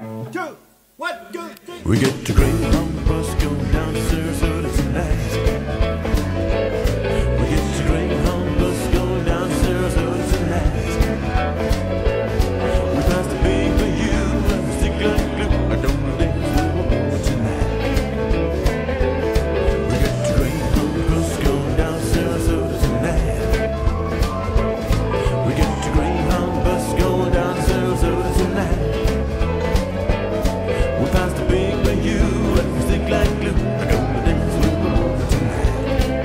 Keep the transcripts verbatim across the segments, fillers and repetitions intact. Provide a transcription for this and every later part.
two, one, two, three. We get to GreyhoundBus going down to Sarasota tonight. We get to GreyhoundBus going down to Sarasota tonight. We passed the big for you and we stick like glue. I don't know things we want tonight. We get to GreyhoundBus going down to Sarasota tonight. We get to GreyhoundBus going down to Sarasota tonight. We passed the big for you and we stick like glue. I don't know things we want tonight.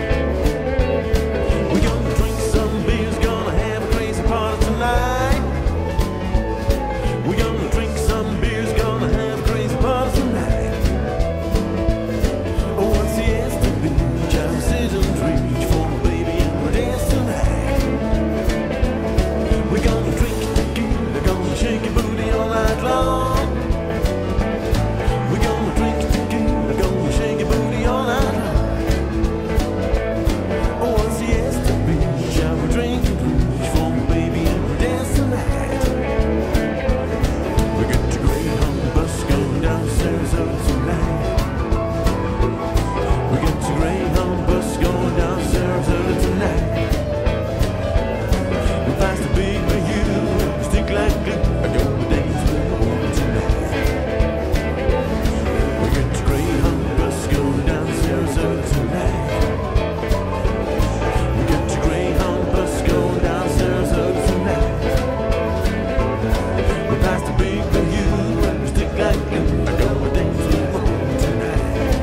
We gonna drink some beers, gonna have a crazy party tonight. We gonna drink some beers, gonna have a crazy party tonight. Oh, what's the S to be? Jam decisions reach for my baby and we dance tonight. We gonna drink tequila, gonna shake your booty all night long. We gonna drink tequila, gonna shake your booty all night long. Oh, what's the S to be? Shall we drink and reach for my baby and we dance tonight? We get to GreyhoundBus going down to Sarasota tonight. We get to GreyhoundBus going down to Sarasota tonight. We pass the big for you, we stick like glue. I go to dance with my woman tonight. We get to GreyhoundBus going down to Sarasota tonight. We get to GreyhoundBus going down to Sarasota tonight. We pass the big for you and we stick like glue. I go to dance with my woman tonight.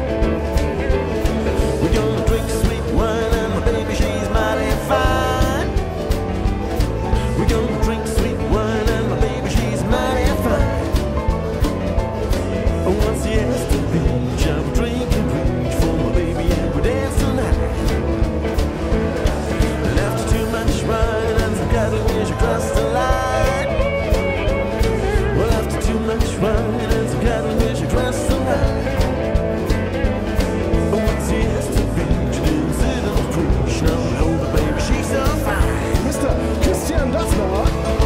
We gonna drink sweet wine and my baby she's mighty fine. We gonna drink sweet wine and my baby she's mighty fine. Oh, what's the S to be? Shall we drink and reach for my baby and we dance tonight? And after too much wine and some cattle we should cross the line. Well, after too much wine and some cattle we should cross the line. Oh, what's the S to be? She didn't sit on the preach. Now I know the baby she's so fine. Mister Christian Dassler.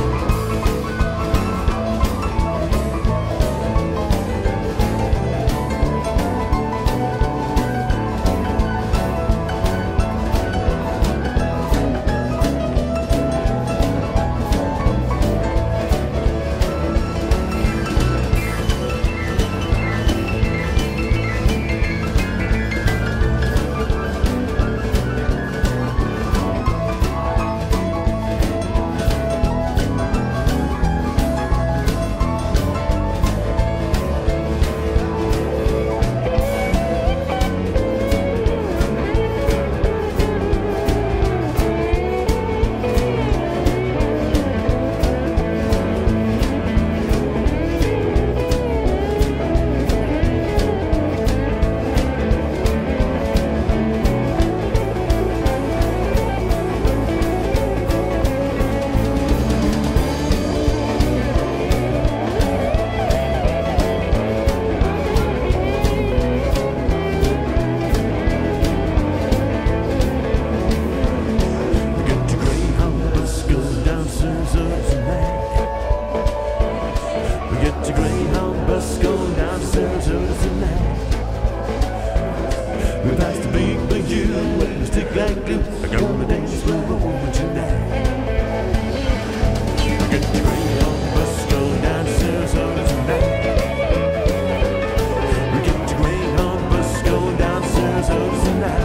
We get to GreyhoundBus going down to Sarasota tonight. We get to GreyhoundBus going down to Sarasota tonight. We pass the big for you and we stick like glue. I gonna dance with my woman tonight. We get to GreyhoundBus going down to Sarasota tonight. We get to GreyhoundBus going down to Sarasota tonight.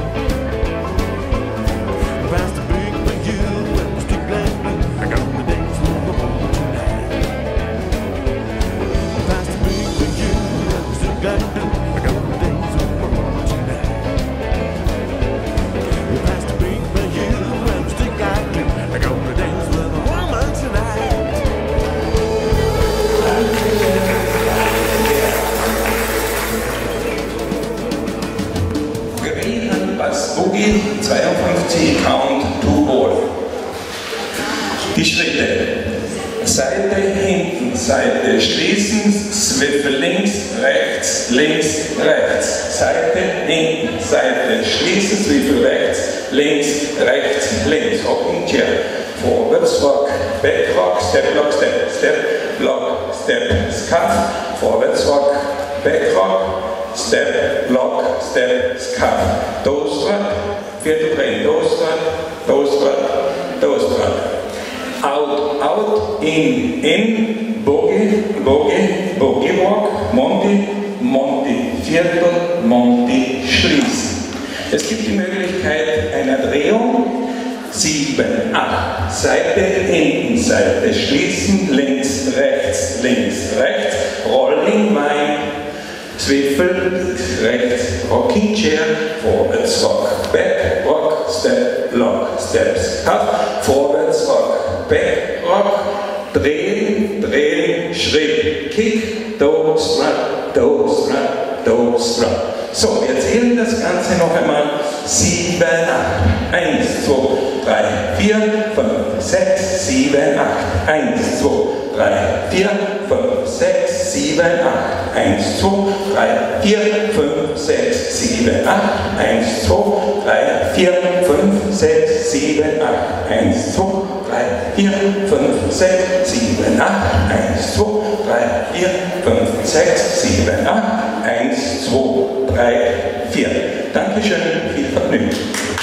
We pass the big for you and we stick like glue. I gonna dance with my woman tonight. We pass the big for you and we stick like glue. I gonna dance with my woman tonight. We pass the big for you and we stick like glue. I gonna dance with my woman tonight. GreyhoundBus Boogie zweiundfünfzig Count to Ball. Die Schritte. Seite hinten, Seite schließen, Swivel links, rechts, links, rechts. Seite hinten, Seite schließen, Swivel rechts, links, rechts, links. Up in chair. Forwards, walk, back, walk, step, lock, step, step, block, Step, Scuff, vorwärts Rock, Back Rock, Step, Lock, Step, Scuff, Toe Strut, vierte Drehen, Toe Strut, Toe Strut, Toe Strut, Out, Out, In, In, Boogie, Boogie, Boogie Walk, Monty, Monty, Viertel, Monty, Schließen. Es gibt die Möglichkeit einer Drehung, sieben, acht, Seite, hinten, Seite, schließen, links, rechts, links, rechts, Rolling, Wein, Zwiffel, rechts, Rocking Chair, vorwärts, Rock, Back, Rock, Step, Lock, Steps, Cut, vorwärts, Rock, Back, Rock, drehen, drehen, Schritt, Kick, Toe, Strut, Toe, Strut, Toe, Strut. So, wir zählen das Ganze noch einmal. sieben, acht, eins, zwei, drei, vier, fünf, sechs, sieben, acht, eins, zwei, drei, vier, fünf, sechs, sieben, acht, eins, zwei, drei, vier, fünf, sechs, sieben, acht, eins, zwei, drei, vier, fünf, sechs, sieben, acht, eins, zwei, drei, vier, fünf, sechs, sieben, acht, eins, zwei, drei, vier, fünf, sechs, sieben, acht, eins, zwei, drei, vier. Dankeschön, viel Vergnügen.